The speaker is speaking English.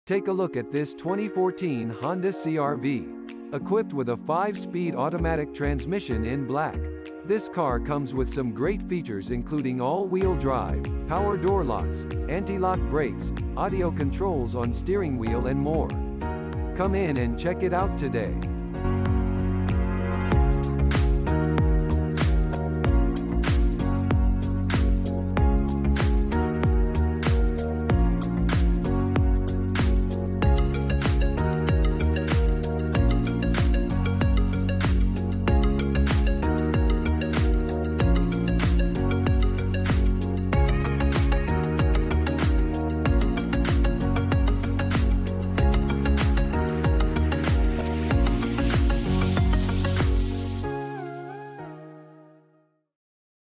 Take a look at this 2014 Honda CR-V. Equipped with a 5-speed automatic transmission in black. This car comes with some great features including all-wheel drive, power door locks, anti-lock brakes, audio controls on steering wheel and more. Come in and check it out today.